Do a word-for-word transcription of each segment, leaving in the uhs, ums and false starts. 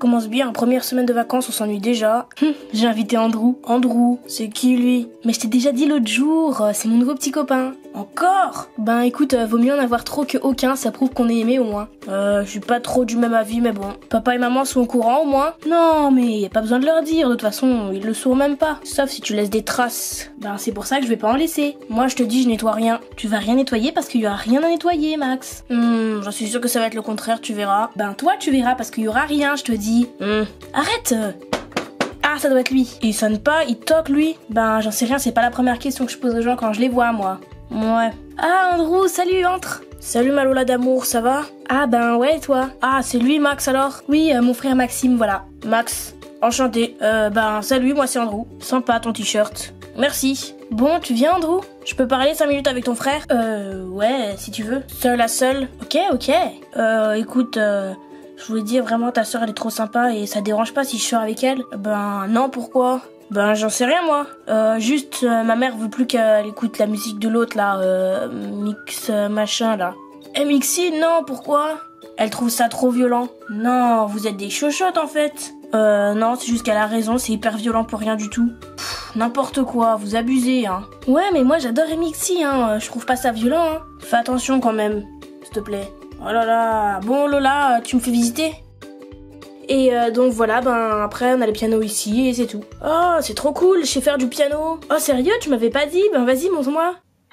commence bien, première semaine de vacances, on s'ennuie déjà. Hum, j'ai invité Andrew. Andrew, c'est qui lui? Mais je t'ai déjà dit l'autre jour, c'est mon nouveau petit copain. Encore? Ben écoute, euh, vaut mieux en avoir trop que aucun, ça prouve qu'on est aimé au moins. Euh, je suis pas trop du même avis, mais bon. Papa et maman sont au courant au moins? Non, mais y a pas besoin de leur dire, de toute façon, ils le sauront même pas. Sauf si tu laisses des traces. Ben c'est pour ça que je vais pas en laisser. Moi je te dis, je nettoie rien. Tu vas rien nettoyer parce qu'il y aura rien à nettoyer, Max. Hmm, j'en suis sûre que ça va être le contraire, tu verras. Ben toi tu verras parce qu'il y aura rien, je te dis. Hmm. Arrête! Ah, ça doit être lui. Il sonne pas, il toque lui. Ben j'en sais rien, c'est pas la première question que je pose aux gens quand je les vois, moi. Ouais. Ah, Andrew, salut, entre. Salut ma Lola d'amour, ça va? Ah ben ouais, toi? Ah, c'est lui, Max, alors? Oui, euh, mon frère Maxime, voilà. Max, enchanté. Euh, ben salut, moi c'est Andrew. Sympa ton t-shirt. Merci. Bon, tu viens, Andrew? Je peux parler cinq minutes avec ton frère? Euh, ouais, si tu veux. Seul à seul? Ok, ok. Euh, écoute, euh... je voulais dire vraiment ta soeur elle est trop sympa et ça dérange pas si je sors avec elle? Ben non, pourquoi? Ben j'en sais rien moi. Euh, juste euh, ma mère veut plus qu'elle écoute la musique de l'autre là, euh, mix euh, machin là. Eh Mixi, non, pourquoi? Elle trouve ça trop violent. Non, vous êtes des chochottes en fait. Euh non, c'est juste qu'elle a raison, c'est hyper violent pour rien du tout. Pff, n'importe quoi, vous abusez hein. Ouais mais moi j'adore Mixi hein, je trouve pas ça violent hein. Fais attention quand même, s'il te plaît. Oh là là, bon Lola, tu me fais visiter? Et euh, donc voilà, ben après on a le piano ici et c'est tout. Oh, c'est trop cool, je sais faire du piano. Oh sérieux, tu m'avais pas dit? Ben vas-y, montre-moi.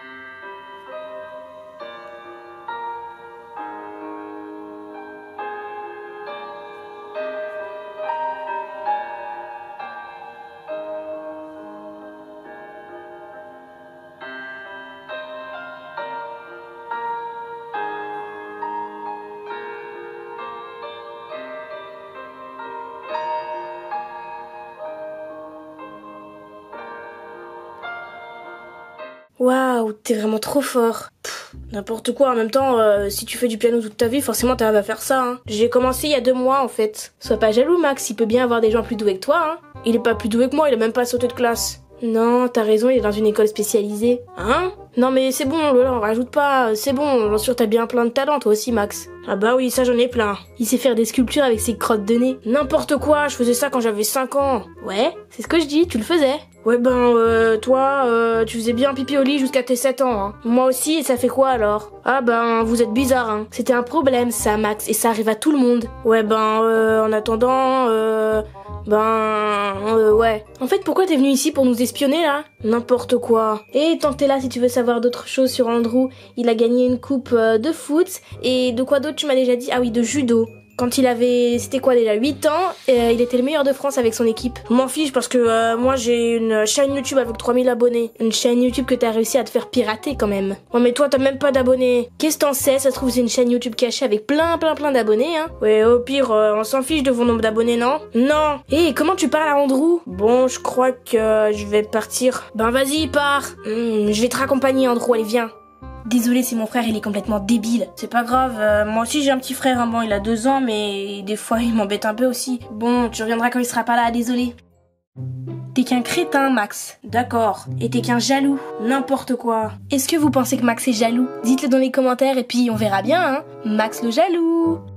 Waouh, t'es vraiment trop fort. Pff, n'importe quoi, en même temps, euh, si tu fais du piano toute ta vie, forcément t'arrives à faire ça. Hein. J'ai commencé il y a deux mois en fait. Sois pas jaloux Max, il peut bien avoir des gens plus doués que toi. Hein. Il est pas plus doué que moi, il a même pas sauté de classe. Non, t'as raison, il est dans une école spécialisée. Hein? Non mais c'est bon, Lola, on rajoute pas, c'est bon, j'en suis sûr t'as bien plein de talent toi aussi Max. Ah bah oui, ça j'en ai plein. Il sait faire des sculptures avec ses crottes de nez. N'importe quoi, je faisais ça quand j'avais cinq ans. Ouais, c'est ce que je dis, tu le faisais. Ouais ben, euh, toi, euh, tu faisais bien pipi au lit jusqu'à tes sept ans, hein. Moi aussi, et ça fait quoi alors? Ah ben, vous êtes bizarre, hein. C'était un problème ça, Max, et ça arrive à tout le monde. Ouais ben, euh, en attendant, euh... Ben... Euh, ouais. En fait, pourquoi t'es venu ici pour nous espionner, là? N'importe quoi. Et tant que t'es là, si tu veux savoir d'autres choses sur Andrew, il a gagné une coupe euh, de foot, et de quoi d'autre tu m'as déjà dit? Ah oui, de judo. Quand il avait, c'était quoi déjà, huit ans, euh, il était le meilleur de France avec son équipe. Je m'en fiche parce que euh, moi j'ai une chaîne YouTube avec trois mille abonnés. Une chaîne YouTube que t'as réussi à te faire pirater quand même. Ouais mais toi t'as même pas d'abonnés. Qu'est-ce que t'en sais? Ça se trouve c'est une chaîne YouTube cachée avec plein plein plein d'abonnés hein. Ouais au pire euh, on s'en fiche de vos nombres d'abonnés non? Non. Hé hey, comment tu parles à Andrew? Bon je crois que euh, je vais partir. Ben vas-y pars. Mmh, je vais te raccompagner Andrew, allez viens. Désolé, c'est mon frère, il est complètement débile. C'est pas grave, euh, moi aussi j'ai un petit frère, hein. Bon il a deux ans mais des fois il m'embête un peu aussi. Bon, tu reviendras quand il sera pas là, désolé. T'es qu'un crétin, Max. D'accord. Et t'es qu'un jaloux. N'importe quoi. Est-ce que vous pensez que Max est jaloux? Dites-le dans les commentaires et puis on verra bien, hein. Max le jaloux.